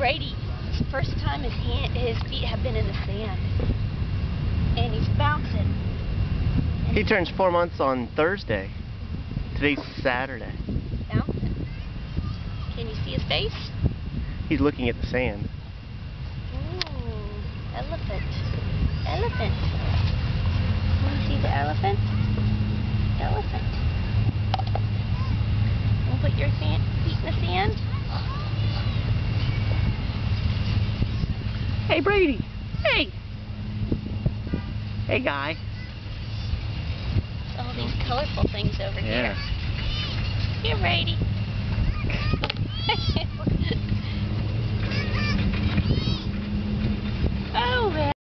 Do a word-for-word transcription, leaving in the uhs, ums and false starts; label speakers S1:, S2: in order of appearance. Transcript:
S1: Brady, it's the first time his hand, his feet have been in the sand, and he's bouncing. And
S2: He turns four months on Thursday. Today's Saturday.
S1: Bouncing. Can you see his face?
S2: He's looking at the sand.
S1: Ooh, elephant. Elephant. Can you see the elephant? Elephant. We'll put your sand, feet in the sand.
S2: Hey, Brady. Hey. Hey, guy.
S1: All these colorful things over
S2: Yeah.
S1: here. Here, Brady. Oh, man.